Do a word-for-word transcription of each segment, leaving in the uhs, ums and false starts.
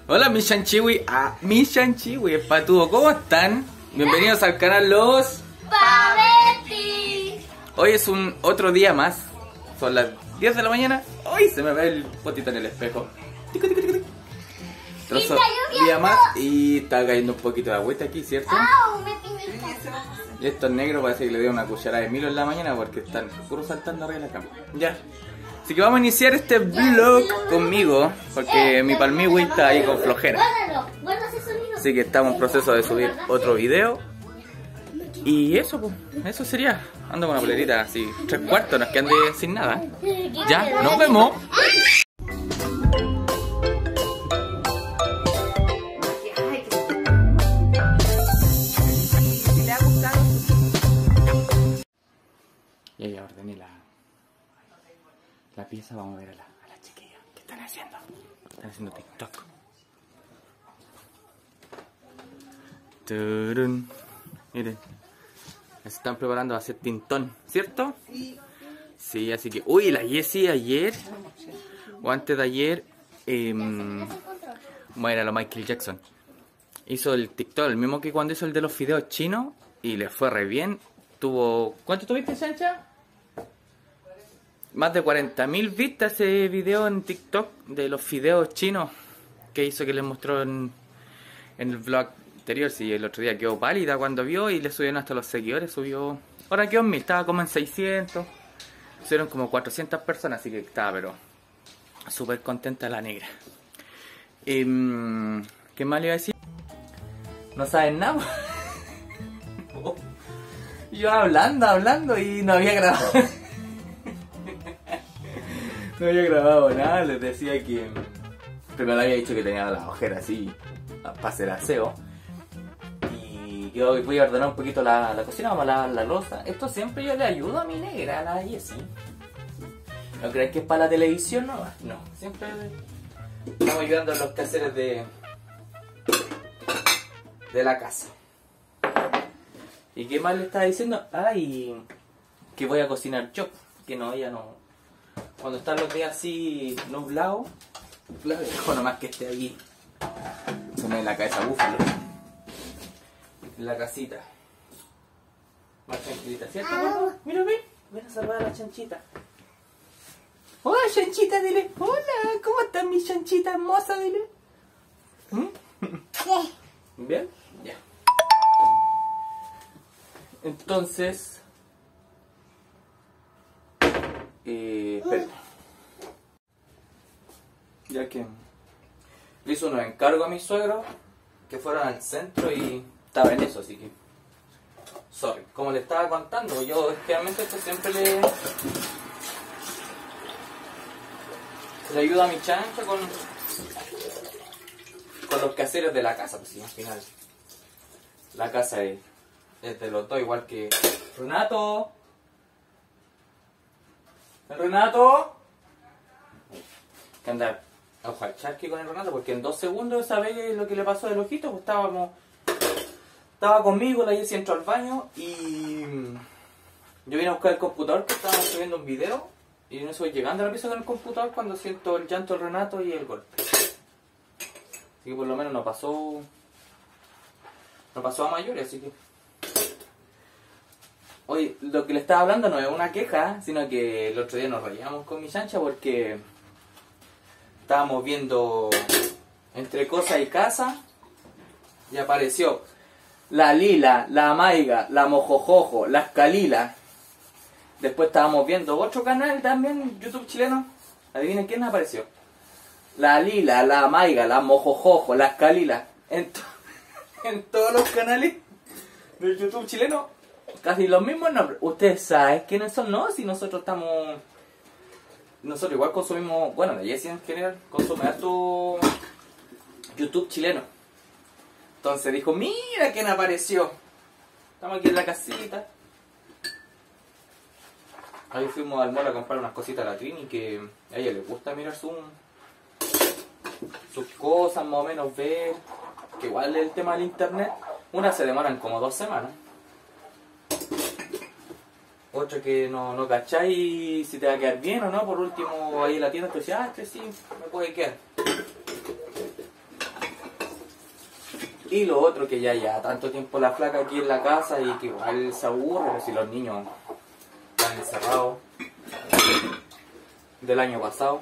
Hola mi chanchiwi, ah, mi chanchiwi, espatudo, ¿cómo están? Bienvenidos al canal Los Pavetti. Hoy es un otro día más. Son las diez de la mañana. Hoy se me ve el potito en el espejo. Tico, tico, tico, tico. Trozo día más y está cayendo un poquito de agüita aquí, ¿cierto? Au, me pinito. Y estos negros parece que le dieron una cucharada de Milo en la mañana porque están puro saltando arriba de la cama. Ya. Así que vamos a iniciar este vlog conmigo porque mi palmiwi está ahí con flojera. Guárdalo, guarda ese sonido. Así que estamos en proceso de subir otro video. Y eso, pues, eso sería. Ando con una polerita así, tres cuartos, no es que ande sin nada. Ya, nos vemos. Y ya ordené la, la pieza, vamos a ver a la, a la chiquilla. ¿Qué están haciendo? Están haciendo TikTok. Turun. Miren. Se están preparando a hacer tintón, ¿cierto? Sí. Sí, así que... Uy, la Jessie ayer, o antes de ayer, eh, bueno, era lo Michael Jackson. Hizo el TikTok, el mismo que cuando hizo el de los fideos chinos, y le fue re bien. Tuvo... ¿Cuánto tuviste, Sancha? Más de cuarenta mil vistas ese video en TikTok de los fideos chinos que hizo, que les mostró en, en el vlog anterior. Sí, el otro día quedó pálida cuando vio y le subieron hasta los seguidores, subió... Ahora quedó en mil, estaba como en seiscientos. Subieron como cuatrocientas personas, así que estaba pero súper contenta la negra. Eh, ¿Qué más le iba a decir? No saben nada. Yo hablando, hablando y no había grabado. No había grabado nada, les decía que... Primero le había dicho que tenía la ojera así para hacer aseo. Y yo voy a ordenar un poquito la, la cocina, vamos a lavar la loza. Esto siempre yo le ayudo a mi negra, a la Jessie. ¿No crees que es para la televisión? No, no. Siempre estamos ayudando a los quehaceres de, de la casa. ¿Y qué más le estaba diciendo? Ay, que voy a cocinar yo. Que no, ella no... Cuando están los días así nublados, la dejo nomás que esté ahí. Se me ve la cabeza búfalo. En la casita. Más tranquilita, ¿cierto, gordo? Mira, ven. Ven a salvar a la chanchita. Hola, chanchita, dile. Hola, ¿cómo estás, mi chanchita hermosa, dile? ¿Mm? ¿Bien? Ya. Entonces... Eh, espera. Ya que le hizo unos encargos a mi suegro que fueron al centro y estaba en eso, así que sorry. Como le estaba contando, yo realmente esto siempre le le ayuda a mi chancha con con los quehaceres de la casa, pues sí, al final la casa es, es de los dos, igual que Renato. ¿El Renato? Que anda a ojo al charqui con el Renato, porque en dos segundos sabés lo que le pasó del ojito, pues estábamos... Estaba conmigo, la Jessie entró al baño y... Yo vine a buscar el computador, que estábamos subiendo un video, y no estoy llegando a la pieza con el computador cuando siento el llanto del Renato y el golpe. Así que por lo menos no pasó... No pasó a mayores, así que... Oye, lo que le estaba hablando no es una queja, sino que el otro día nos reíamos con mi chancha porque estábamos viendo Entre Cosa y Casa y apareció la Lila, la Maiga, la Mojojojo, la Escalila. Después estábamos viendo otro canal también, YouTube chileno. Adivinen quién apareció. La Lila, la Maiga, la Mojojojo, la Escalila. En, to en todos los canales de YouTube chileno. Casi los mismos nombres. Ustedes saben quiénes son, ¿no? Si nosotros estamos... Nosotros igual consumimos... Bueno, la Jessie en general consume harto YouTube chileno. Entonces dijo, mira quién apareció. Estamos aquí en la casita. Ahí fuimos al mall a comprar unas cositas a la Trini que a ella le gusta mirar su, sus cosas, más o menos ver. Que igual el tema del internet, unas se demoran como dos semanas. Otra que no, no cacháis si te va a quedar bien o no. Por último, ahí en la tienda te decía, ah, este sí, me puede quedar. Y lo otro que ya ya tanto tiempo la flaca aquí en la casa y que igual se aburre, pero si los niños están encerrados del año pasado.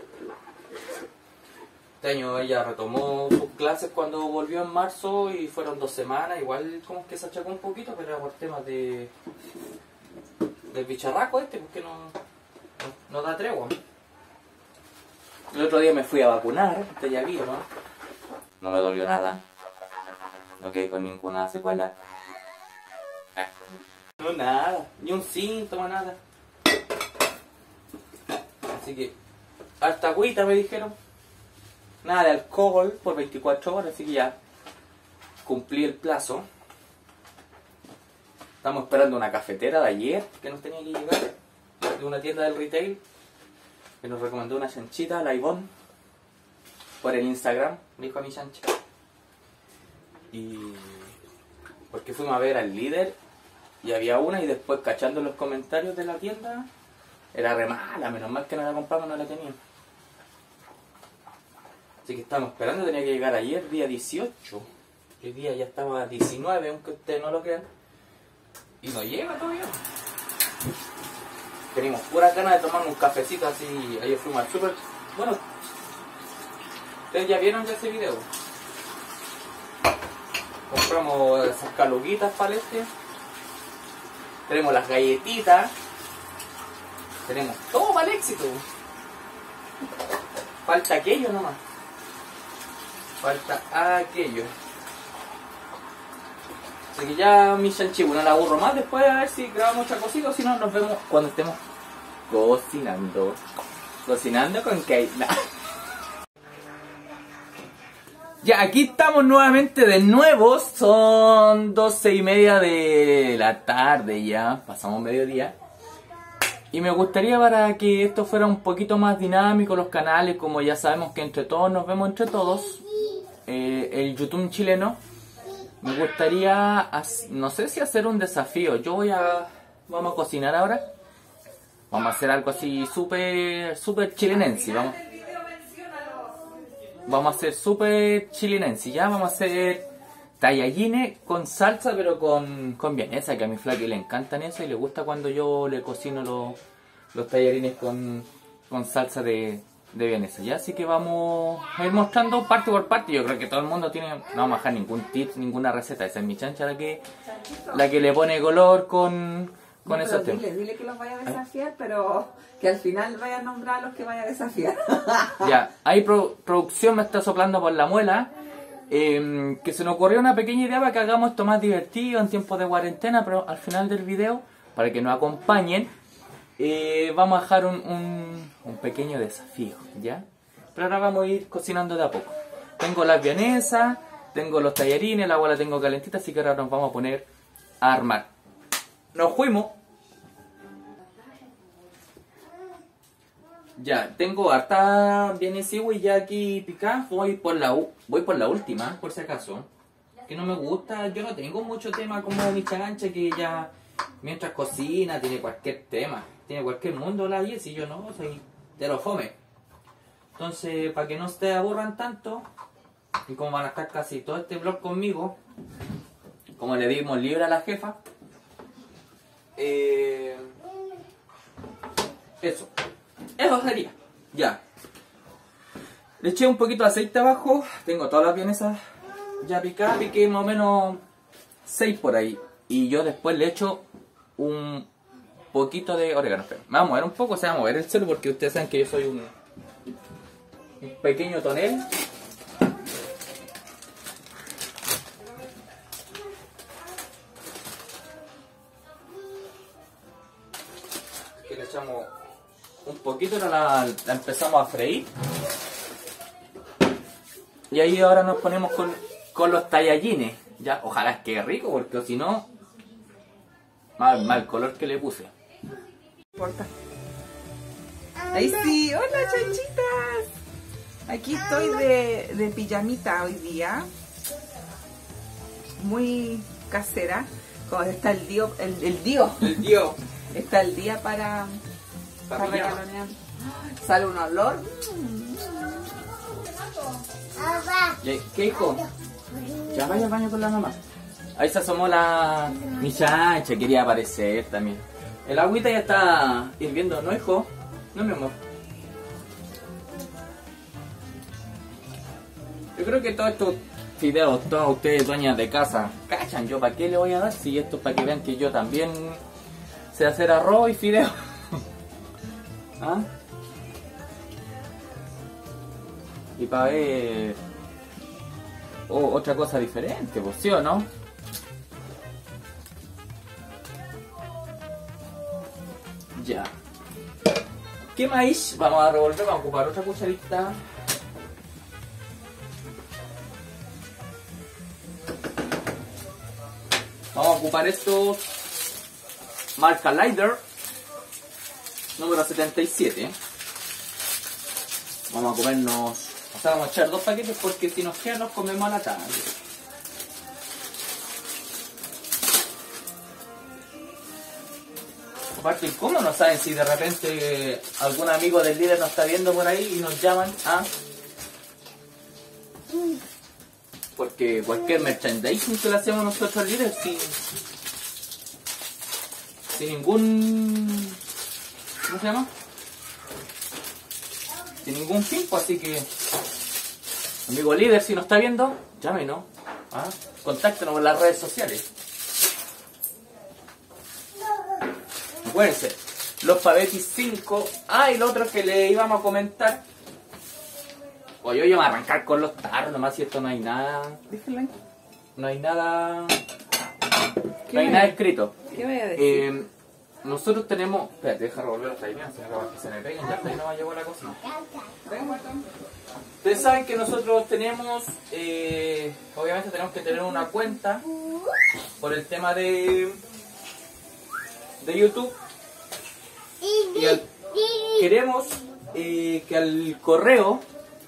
Este año ella retomó sus clases cuando volvió en marzo y fueron dos semanas, igual como que se achacó un poquito, pero era por temas de del bicharraco este, porque no, no, no da tregua. El otro día me fui a vacunar, usted ya vio, ¿no? No me dolió nada. No quedé con ninguna secuela. Eh. No, nada. Ni un síntoma, nada. Así que, harta agüita me dijeron. Nada de alcohol por veinticuatro horas, así que ya cumplí el plazo. Estamos esperando una cafetera de ayer que nos tenía que llegar. De una tienda del retail. Que nos recomendó una chanchita, la Ivonne. Por el Instagram, me dijo a mi chancha. Y porque fuimos a ver al líder y había una y después cachando los comentarios de la tienda era re mala, menos mal que no la compramos, no la tenía. Así que estamos esperando, tenía que llegar ayer, día dieciocho. Hoy día ya estaba a diecinueve, aunque ustedes no lo crean. Y no llega todavía. Teníamos pura ganas de tomar un cafecito así. Ayer fuimos al súper. Bueno, ustedes ya vieron ya ese video. Compramos esas caluguitas para el este. Tenemos las galletitas. Tenemos todo para el éxito. Falta aquello nomás. Falta aquello. Así que ya mi chanchibu no la aburro más. Después a ver si grabamos otra cosita o si no nos vemos cuando estemos cocinando. Cocinando con Kate. Ya, aquí estamos nuevamente de nuevo. Son doce y media de la tarde ya. Pasamos mediodía. Y me gustaría para que esto fuera un poquito más dinámico los canales. Como ya sabemos que entre todos nos vemos entre todos. Eh, el YouTube chileno. Me gustaría, no sé si hacer un desafío. Yo voy a... Vamos a cocinar ahora. Vamos a hacer algo así súper, súper chilenense. Vamos. Vamos a hacer súper chilenense, ya vamos a hacer tallarines con salsa, pero con, con vienesa, que a mi flaque le encantan eso y le gusta cuando yo le cocino los, los tallarines con, con salsa de, de vienesa, ya. Así que vamos a ir mostrando parte por parte. Yo creo que todo el mundo tiene, no vamos a dejar ningún tip, ninguna receta. Esa es mi chancha la que, la que le pone color con, con no, esos temas. Dile, dile que los vaya a desafiar, pero que al final vaya a nombrar a los que vaya a desafiar. Ya, ahí pro, producción me está soplando por la muela. Eh, que se nos ocurrió una pequeña idea para que hagamos esto más divertido en tiempos de cuarentena, pero al final del video, para que nos acompañen, eh, vamos a dejar un, un, un pequeño desafío, ¿ya? Pero ahora vamos a ir cocinando de a poco. Tengo las vienesas, tengo los tallarines, el agua la tengo calentita, así que ahora nos vamos a poner a armar. Nos fuimos. Ya, tengo harta vienesa y ya aquí picada. Voy por la voy por la última, por si acaso. Que no me gusta, yo no tengo mucho tema como mi chancha que ella mientras cocina tiene cualquier tema, tiene cualquier mundo la y si yo no, soy de los fome. Entonces, para que no se aburran tanto, y como van a estar casi todo este vlog conmigo, como le dimos libre a la jefa, eh, eso. Eso sería. Ya. Le eché un poquito de aceite abajo. Tengo todas las vienesas ya picadas. Piqué más o menos seis por ahí. Y yo después le echo un poquito de orégano. Pero me va a mover un poco, se va a mover el celo porque ustedes saben que yo soy un, un pequeño tonel. Que le echamos un poquito, ahora la, la empezamos a freír. Y ahí ahora nos ponemos con, con los tallarines. Ya, ojalá es que es rico, porque si no, mal, mal color que le puse. No importa. Ahí sí, hola chanchitas. Aquí estoy de, de pijamita hoy día. Muy casera. Como está el dio, el, el dio. El tío. Está el día para... Para regalonear. Sale un olor. ¿Qué hijo? Ya vaya al baño con la mamá. Ahí se asomó la... mi chancha, quería aparecer también. El agüita ya está hirviendo, ¿no, hijo? No, mi amor. Yo creo que todos estos fideos, todos ustedes dueñas de casa, cachan, yo para qué le voy a dar si esto es para que vean que yo también sé hacer arroz y fideos. ¿Ah? Y para ver oh, otra cosa diferente, pues, ¿sí o no? Ya. ¿Qué más? Vamos a revolver, vamos a ocupar otra cucharita. Vamos a ocupar estos marca Lider número setenta y siete. Vamos a comernos, o sea, vamos a echar dos paquetes porque si nos quedan los comemos a la tarde. Aparte, ¿cómo no saben si de repente algún amigo del líder nos está viendo por ahí y nos llaman? ¿Ah? Porque cualquier merchandising que le hacemos nosotros al líder sin, sin ningún... ¿cómo se llama? Sin ningún fin, pues, así que amigo líder, si nos está viendo, llámenos, ¿ah? Contáctenos en las redes sociales. Acuérdense, los Pavetis cinco. Ah, y lo otro que le íbamos a comentar. Oye, yo voy a arrancar con los tarros, nomás si esto no hay nada. Déjenlo ahí. No hay nada. ¿Qué No hay voy nada a- escrito. ¿Qué voy a decir? Eh, nosotros tenemos. Espérate, deja revolver los taimios, si no que se me peguen, ya hasta ahí no va a llegar la cocina. Ustedes saben que nosotros tenemos, eh, obviamente tenemos que tener una cuenta por el tema de, de YouTube. Y al- queremos eh, que al correo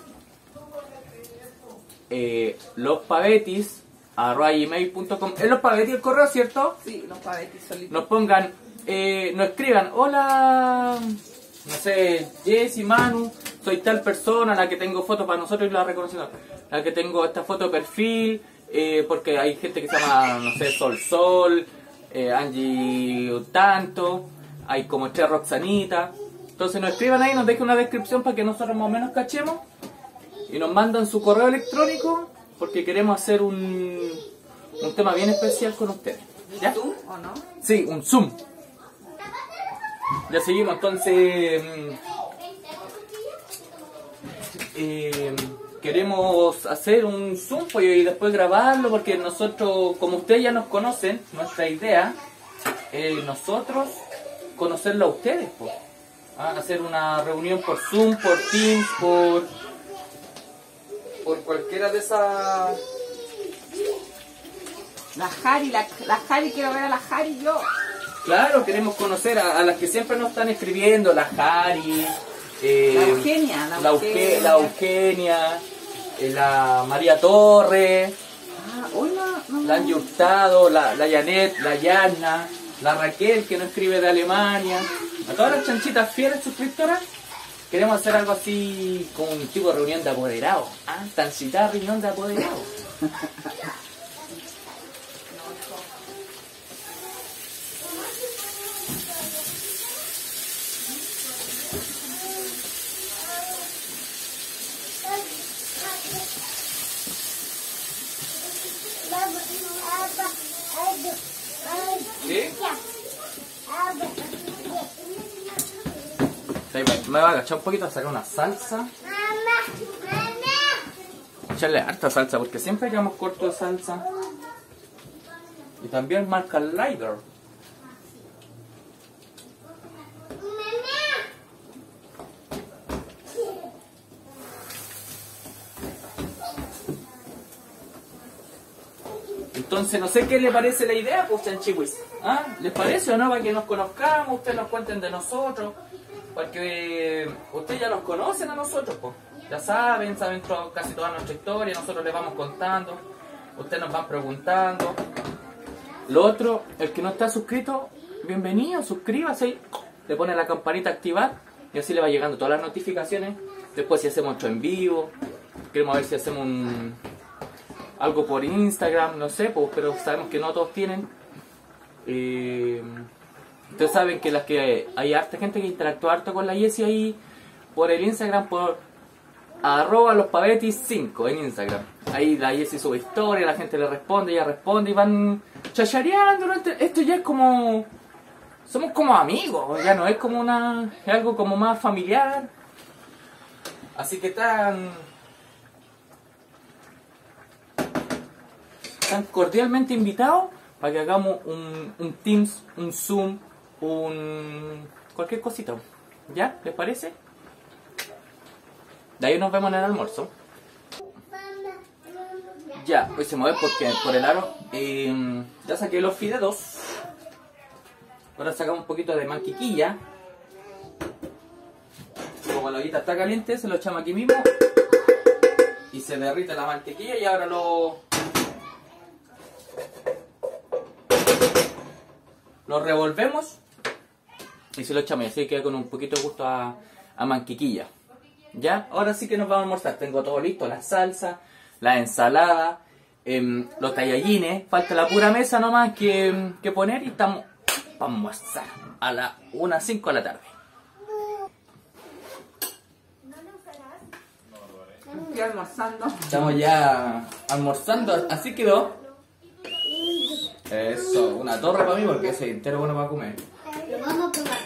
eh, lospavetis arroba gmail punto com, es lospavetis el correo, ¿cierto? Sí, los pavetis solitos. Nos pongan, eh, nos escriban, hola, no sé, Jessy, Manu, soy tal persona, la que tengo foto para nosotros y la reconocemos, la que tengo esta foto de perfil, eh, porque hay gente que se llama, no sé, Sol Sol, eh, Angie tanto, hay como tres Roxanita. Entonces nos escriban ahí, nos dejen una descripción para que nosotros más o menos cachemos y nos mandan su correo electrónico porque queremos hacer un, un tema bien especial con ustedes. ¿Ya? ¿Tú o no? Sí, un Zoom. Ya seguimos, entonces mm, eh, queremos hacer un Zoom pues, y después grabarlo porque nosotros, como ustedes ya nos conocen, nuestra idea es nosotros conocerlo a ustedes, pues. Ah, hacer una reunión por Zoom, por Teams, por por cualquiera de esas. La Jari, la, la Jari, quiero ver a la Jari yo. Claro, queremos conocer a, a las que siempre nos están escribiendo, la Jari, eh, La Eugenia, la la, Euge- Eugenia. la Eugenia, eh, la María Torres, Ah, hoy no, no, la Angie Hurtado, la, la Janet, la Yana, la Raquel que nos escribe de Alemania, a todas las chanchitas fieles suscriptoras. Queremos hacer algo así como un tipo de reunión de apoderados. Ah, tan citada reunión de apoderados. ¿Sí? Sí, me- me voy a agachar un poquito a sacar una salsa. Echarle harta salsa porque siempre quedamos cortos de salsa. Y también marca Lider. Entonces, no sé qué le parece la idea, pues, chanchihuis. ¿Ah? ¿Les parece o no? Para que nos conozcamos, ustedes nos cuenten de nosotros. Porque ustedes ya nos conocen a nosotros, pues. Ya saben, saben to- casi toda nuestra historia, nosotros les vamos contando. Ustedes nos van preguntando. Lo otro, el que no está suscrito, bienvenido, suscríbase ahí. Le pone la campanita a activar y así le va llegando todas las notificaciones. Después si hacemos otro en vivo, queremos ver si hacemos un... algo por Instagram, no sé, pues, pero sabemos que no todos tienen. Eh, ustedes saben que las que hay harta gente que interactúa harto con la Jessie ahí por el Instagram, por arroba los pavetis cinco en Instagram. Ahí la Jessie sube historia, la gente le responde, ella responde y van chachareando. Esto ya es como... somos como amigos, ya no es como una... es algo como más familiar. Así que están... están cordialmente invitados para que hagamos un, un Teams, un Zoom, un... cualquier cosita. ¿Ya? ¿Les parece? De ahí nos vemos en el almuerzo. Ya, hoy se mueve porque por el aro. Eh, ya saqué los fideos. Ahora sacamos un poquito de mantequilla. Como la ollita está caliente, se lo echamos aquí mismo. Y se derrite la mantequilla y ahora lo... lo revolvemos. Y se lo echamos y así queda con un poquito de gusto a, a mantequilla. ¿Ya? Ahora sí que nos vamos a almorzar. Tengo todo listo, la salsa, la ensalada, eh, los tallallines. Falta la pura mesa nomás que, que poner y estamos para almorzar a las una cinco de la tarde. Estoy almorzando. Estamos ya almorzando, así quedó. Eso, una torre para mí porque ese entero bueno para comer. Lo vamos a probar.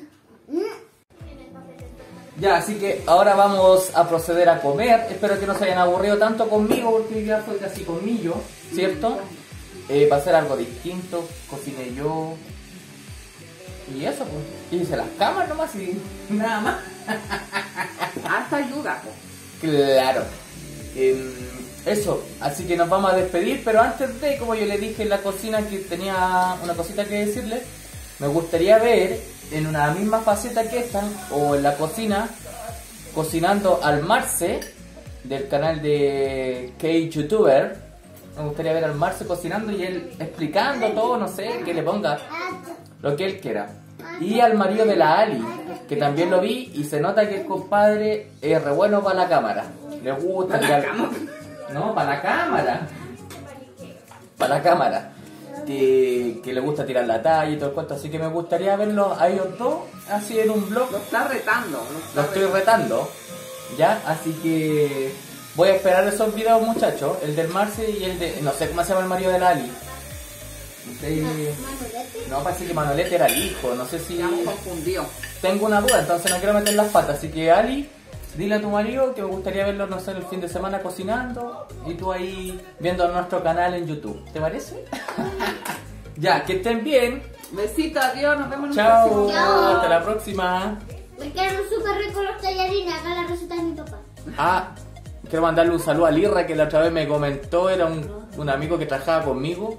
Ya, así que ahora vamos a proceder a comer. Espero que no se hayan aburrido tanto conmigo porque ya fue casi conmigo, ¿cierto? Eh, para hacer algo distinto, cociné yo. Y eso, pues. Hice las camas nomás y nada más. Hasta ayuda, po. Claro. Eh, eso, así que nos vamos a despedir, pero antes de, como yo le dije en la cocina que tenía una cosita que decirle, me gustaría ver en una misma faceta que esta, o en la cocina, cocinando al Marce, del canal de K-Youtuber. Me gustaría ver al Marce cocinando y él explicando todo, no sé, que le ponga lo que él quiera. Y al marido de la Ali, que también lo vi y se nota que el compadre es re bueno para la cámara. Le gusta tirar... No, para la cámara. Para la cámara. Que, que le gusta tirar la talla y todo el cuento. Así que me gustaría verlos a ellos dos así en un vlog. Lo está retando. Lo, está Lo estoy retando. ¿Ya? Así que voy a esperar esos videos, muchachos. El del Marce y el de... no sé cómo se llama el marido de la Ali. De... No, parece que Manolete era el hijo. No sé si... Estamos confundidos. Tengo una duda, entonces no quiero meter las patas. Así que Ali, dile a tu marido que me gustaría verlo, no sé, el fin de semana cocinando. Y tú ahí viendo nuestro canal en YouTube. ¿Te parece? Ya, que estén bien. Besitos, adiós, nos vemos en un Chao. próximo. Chao. Hasta la próxima. Me quedaron súper ricos los tallarines. Acá la receta de mi papá. Ah, quiero mandarle un saludo a Lirra, que la otra vez me comentó, era un, un amigo que trabajaba conmigo.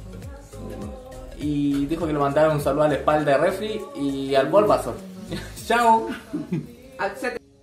Y dijo que le mandara un saludo a la espalda de Refri y al Bulbasaur. Chao. Al set-